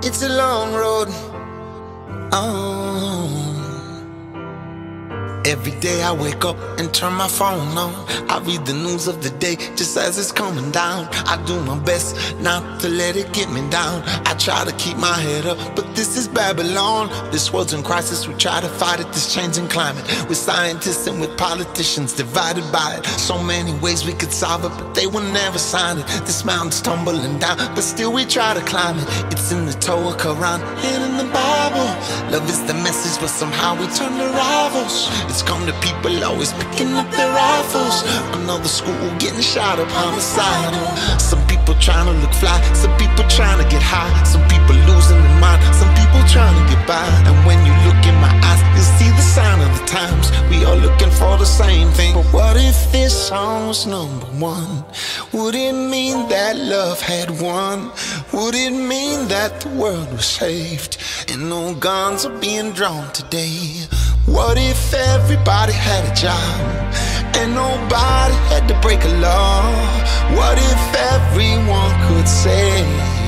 It's a long road. Oh. Every day I wake up and turn my phone on. I read the news of the day just as it's coming down. I do my best not to let it get me down. I try to keep my head up, but this is Babylon. This world's in crisis, we try to fight it, this changing climate. With scientists and with politicians divided by it. So many ways we could solve it, but they will never sign it. This mountain's tumbling down, but still we try to climb it. It's in the Torah, Quran, and in the Bible. Love is the message, but somehow we turn to rivals. It's come to people always picking up their rifles. Another school getting shot up homicidal. Some people trying to look fly, some people trying to get high. Some people losing their mind, some people trying to get by. And when you look in my eyes, you'll see the sign of the times. We are looking for the same thing. But what if this song was number one? Would it mean that love had won? Would it mean that the world was saved and no guns are being drawn today? What if everybody had a job and nobody had to break a law? What if everyone could say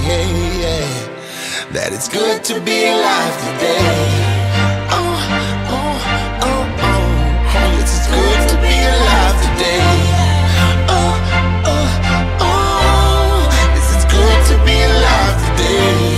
that it's good to be alive today? Oh, oh, oh, oh, oh, it's good to be alive today. Oh, oh, oh, it's good to be alive today.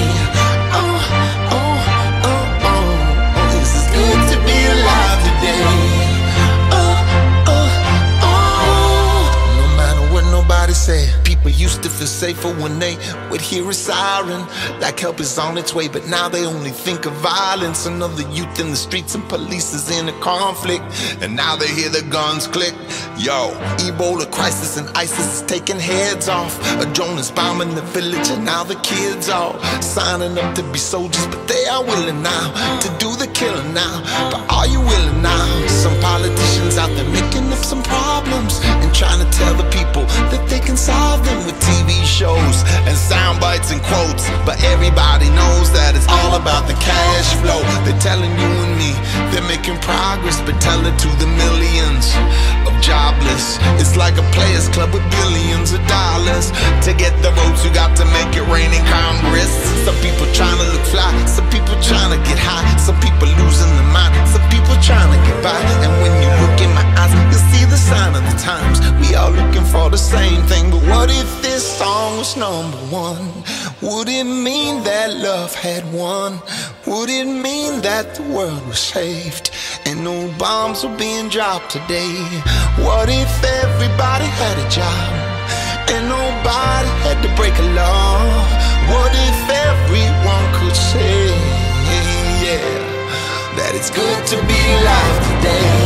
People used to feel safer when they would hear a siren, like help is on its way, but now they only think of violence. Another youth in the streets and police is in a conflict, and now they hear the guns click. Yo, Ebola crisis and ISIS is taking heads off. A drone is bombing the village and now the kids all signing up to be soldiers, but they are willing now to do the killing now. But are you willing now? Some politicians out there making up some problems and trying to tell the people that they can solve them with TV shows and sound bites and quotes. But everybody knows that it's all about the cash flow. They're telling you and me they're making progress, but tell it to the millions of jobless. It's like a players club with billions of dollars. To get the votes you got to make it rain in Congress. Some people trying to look fly, some people trying to get high, some people losing their mind, some people trying to get by. And when you look in my eyes, you'll see the sign of the times. We all looking for the same thing. But what if this song was number one? Would it mean that love had won? Would it mean that the world was saved and no bombs were being dropped today? What if everybody had a job and nobody had to break a law? What if everyone could say that it's good to be alive today?